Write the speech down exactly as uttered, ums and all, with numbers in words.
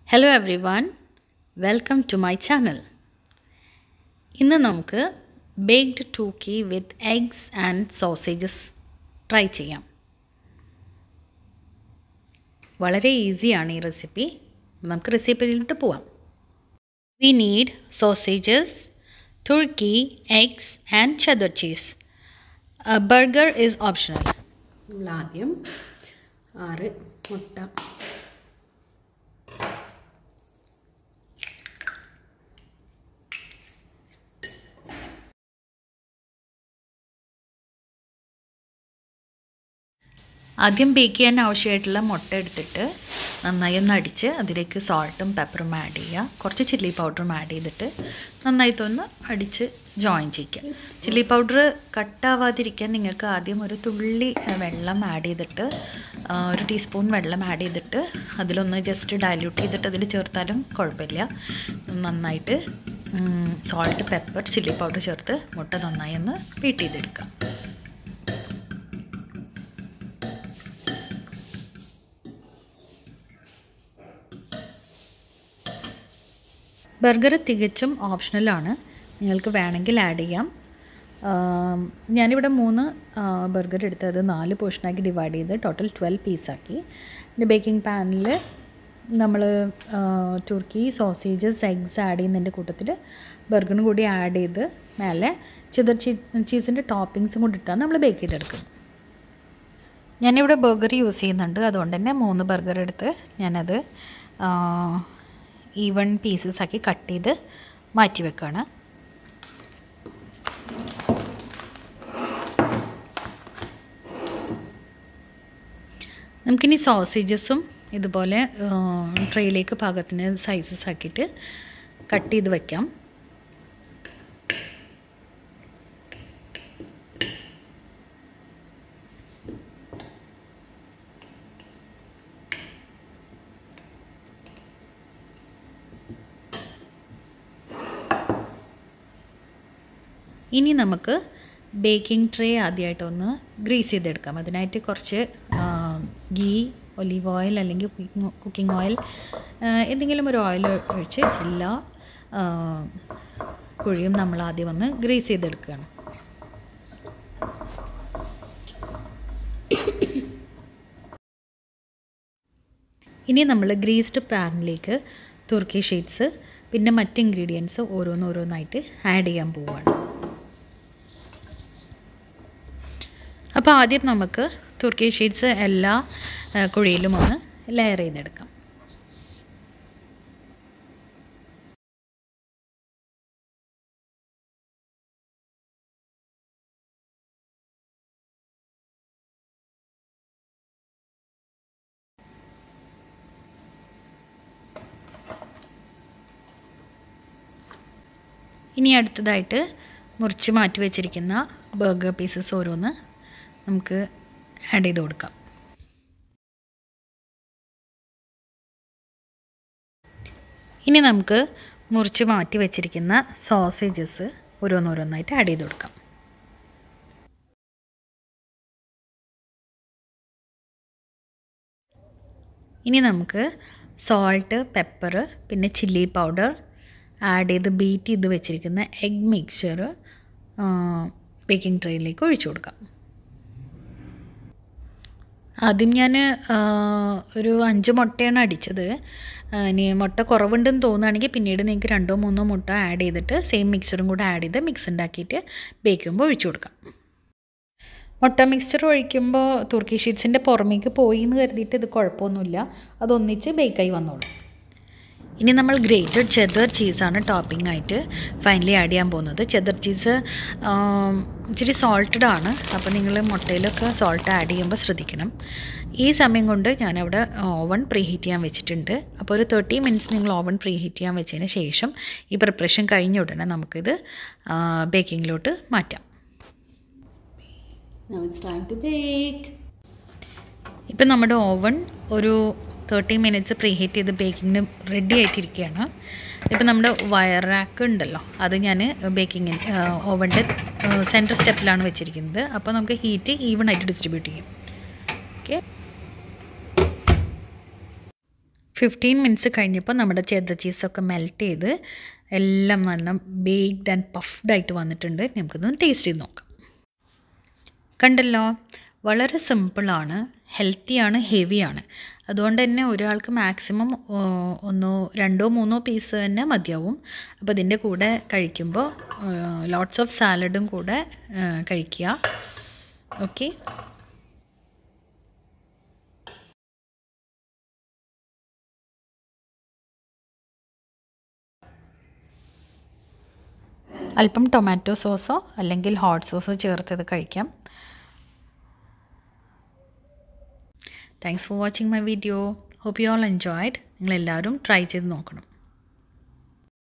Hello everyone, welcome to my channel. ഇന്ന് നമുക്ക് baked turkey with eggs and sausages try ചെയ്യാം. വളരെ ഈസിയാണ് ഈ റെസിപ്പി. നമുക്ക് റെസിപ്പിയിലോട്ട് പോവാം. We need sausages, turkey, eggs and cheddar cheese. A burger is optional. നമ്മൾ ആദ്യം ആറ് മുട്ട ആദ്യം ബേക്ക് ചെയ്യാൻ ആവശ്യമായിട്ടുള്ള മുട്ട എടുത്തിട്ട് നന്നായി ഒന്ന് അടിച്ച് അതിലേക്ക് സോൾട്ടും പെപ്പറും ആഡ് ചെയ്യുക. കുറച്ച് ചില്ലി പൗഡറും ആഡ് ചെയ്തിട്ട് നന്നായിട്ടൊന്ന് അടിച്ച് ജോയിൻ ചെയ്യിക്കുക. ചില്ലി പൗഡർ കട്ടാവാതിരിക്കാൻ നിങ്ങൾക്ക് ആദ്യം ഒരു തുള്ളി വെള്ളം ആഡ് ചെയ്തിട്ട് ഒരു ടീസ്പൂൺ വെള്ളം ആഡ് ചെയ്തിട്ട് അതിലൊന്ന് ജസ്റ്റ് ഡൈല്യൂട്ട് ചെയ്തിട്ട് അതിൽ ചേർത്താലും കുഴപ്പമില്ല. നന്നായിട്ട് സോൾട്ട് പെപ്പർ ചില്ലി പൗഡർ ചേർത്ത് മുട്ട നന്നായി ഒന്ന് ബീറ്റ് ചെയ്തെടുക്കുക. ബർഗർ തികച്ചും ഓപ്ഷണലാണ്, നിങ്ങൾക്ക് വേണമെങ്കിൽ ആഡ് ചെയ്യാം. ഞാനിവിടെ മൂന്ന് ബർഗർ എടുത്തത് നാല് പോർഷനാക്കി ഡിവൈഡ് ചെയ്ത് ടോട്ടൽ ട്വൽവ് പീസാക്കി. പിന്നെ ബേക്കിംഗ് പാനിൽ നമ്മൾ തുർക്കി സോസേജസ് എഗ്സ് ആഡ് ചെയ്യുന്നതിൻ്റെ കൂട്ടത്തിൽ ബർഗറിനും കൂടി ആഡ് ചെയ്ത് മേലെ ചെദർ ചീസിൻ്റെ ടോപ്പിങ്സും കൂടി ഇട്ടാണ് നമ്മൾ ബേക്ക് ചെയ്തെടുക്കും. ഞാനിവിടെ ബർഗർ യൂസ് ചെയ്യുന്നുണ്ട്, അതുകൊണ്ട് തന്നെ മൂന്ന് ബർഗർ എടുത്ത് ഞാനത് ഈവൺ പീസസ് ആക്കി കട്ട് ചെയ്ത് മാറ്റി വെക്കുകയാണ്. നമുക്കിനി സോസേജസും ഇതുപോലെ ട്രേയിലേക്ക് പാകത്തിന് സൈസസ് ആക്കിയിട്ട് കട്ട് ചെയ്ത് വയ്ക്കാം. ഇനി നമുക്ക് ബേക്കിംഗ് ട്രേ ആദ്യമായിട്ടൊന്ന് ഗ്രീസ് ചെയ്തെടുക്കാം. അതിനായിട്ട് കുറച്ച് ഗീ, ഒലീവ് ഓയിൽ അല്ലെങ്കിൽ കുക്കിംഗ് ഓയിൽ എന്തെങ്കിലും ഒരു ഓയിൽ ഒഴിച്ച് എല്ലാ കുഴിയും നമ്മൾ ആദ്യം ഒന്ന് ഗ്രീസ് ചെയ്തെടുക്കുകയാണ്. ഇനി നമ്മൾ ഗ്രീസ്ഡ് പാനിലേക്ക് തുർക്കി ഷീറ്റ്സ് പിന്നെ മറ്റ് ഇൻഗ്രീഡിയൻസ് ഓരോന്നോരോന്നായിട്ട് ആഡ് ചെയ്യാൻ പോവുകയാണ്. അപ്പോൾ ആദ്യം നമുക്ക് തുർക്കി ഷീറ്റ്സ് എല്ലാ കുഴിയിലും ഒന്ന് ലെയർ ചെയ്തെടുക്കാം. ഇനി അടുത്തതായിട്ട് മുറിച്ച് മാറ്റി വെച്ചിരിക്കുന്ന ബർഗർ പീസസ് ഓരോന്ന് നമുക്ക് ആഡ് ചെയ്ത് കൊടുക്കാം. ഇനി നമുക്ക് മുറിച്ച് മാറ്റി വെച്ചിരിക്കുന്ന സോസേജസ് ഓരോന്നോരോന്നായിട്ട് ആഡ് ചെയ്ത് കൊടുക്കാം. ഇനി നമുക്ക് സോൾട്ട്, പെപ്പർ പിന്നെ ചില്ലി പൗഡർ ആഡ് ചെയ്ത് ബീറ്റ് ചെയ്ത് വെച്ചിരിക്കുന്ന എഗ് മിക്സ്ചർ ബേക്കിംഗ് ട്രേയിലേക്ക് ഒഴിച്ചു കൊടുക്കാം. ആദ്യം ഞാൻ ഒരു അഞ്ച് മുട്ടയാണ് അടിച്ചത്. ഇനി മുട്ട കുറവുണ്ടെന്ന് തോന്നുകയാണെങ്കിൽ പിന്നീട് നിങ്ങൾക്ക് രണ്ടോ മൂന്നോ മുട്ട ആഡ് ചെയ്തിട്ട് സെയിം മിക്സ്ചറും കൂടെ ആഡ് ചെയ്ത് മിക്സ് ഉണ്ടാക്കിയിട്ട് ബേക്ക് ചെയ്യുമ്പോൾ ഒഴിച്ചു കൊടുക്കാം. മുട്ട മിക്സ്ചർ ഒഴിക്കുമ്പോൾ തുർക്കി ഷീറ്റ്സിൻ്റെ പുറമേക്ക് പോയി എന്ന് കരുതിയിട്ട് ഇത് കുഴപ്പമൊന്നുമില്ല, അതൊന്നിച്ച് ബേക്കായി വന്നോളും. ഇനി നമ്മൾ ഗ്രേറ്റഡ് ചെദർ ചീസാണ് ടോപ്പിംഗ് ആയിട്ട് ഫൈനലി ആഡ് ചെയ്യാൻ പോകുന്നത്. ചെദർ ചീസ് ഇച്ചിരി സോൾട്ടഡ് ആണ്, അപ്പോൾ നിങ്ങൾ മുട്ടയിലൊക്കെ സോൾട്ട് ആഡ് ചെയ്യുമ്പോൾ ശ്രദ്ധിക്കണം. ഈ സമയം കൊണ്ട് ഞാനവിടെ ഓവൻ പ്രീഹീറ്റ് ചെയ്യാൻ വെച്ചിട്ടുണ്ട്. അപ്പോൾ ഒരു തേർട്ടി മിനിറ്റ്സ് നിങ്ങൾ ഓവൻ പ്രീഹീറ്റ് ചെയ്യാൻ വെച്ചതിന് ശേഷം ഈ പ്രിപ്പറേഷൻ കഴിഞ്ഞ ഉടനെ നമുക്കിത് ബേക്കിങ്ങിലോട്ട് മാറ്റാം. Now it's time to bake. ഇപ്പം നമ്മുടെ ഓവൻ ഒരു തേർട്ടി മിനിറ്റ്സ് പ്രീഹീറ്റ് ചെയ്ത് ബേക്കിങ്ങിന് റെഡി ആയിട്ടിരിക്കുകയാണ്. ഇപ്പം നമ്മുടെ വയർ റാക്ക് ഉണ്ടല്ലോ, അത് ഞാൻ ബേക്കിങ്ങിന് ഓവൻ്റെ സെൻറ്റർ സ്റ്റെപ്പിലാണ് വെച്ചിരിക്കുന്നത്. അപ്പോൾ നമുക്ക് ഹീറ്റ് ഈവൺ ആയിട്ട് ഡിസ്ട്രിബ്യൂട്ട് ചെയ്യും. ഓക്കെ, ഫിഫ്റ്റീൻ മിനിറ്റ്സ് കഴിഞ്ഞപ്പോൾ നമ്മുടെ ചെദ്ദർ ചീസൊക്കെ മെൽറ്റ് ചെയ്ത് എല്ലാം നല്ല ബേക്ക്ഡ് ആൻഡ് പഫ്ഡ് ആയിട്ട് വന്നിട്ടുണ്ട്. നമുക്കിതൊന്ന് ടേസ്റ്റ് ചെയ്ത് നോക്കാം. കണ്ടല്ലോ, വളരെ സിമ്പിളാണ്, ഹെൽത്തിയാണ്, ഹെവിയാണ്. അതുകൊണ്ട് തന്നെ ഒരാൾക്ക് മാക്സിമം ഒന്നോ രണ്ടോ മൂന്നോ പീസ് തന്നെ മതിയാവും. അപ്പോൾ ഇതിൻ്റെ കൂടെ കഴിക്കുമ്പോൾ ലോട്ട്സ് ഓഫ് സാലഡും കൂടെ കഴിക്കുക. ഓക്കെ, അല്പം ടൊമാറ്റോ സോസോ അല്ലെങ്കിൽ ഹോട്ട് സോസോ ചേർത്തത് കഴിക്കാം. Thanks for watching my video. Hope you all enjoyed. നിങ്ങളെല്ലാവരും ട്രൈ ചെയ്ത് നോക്കണം.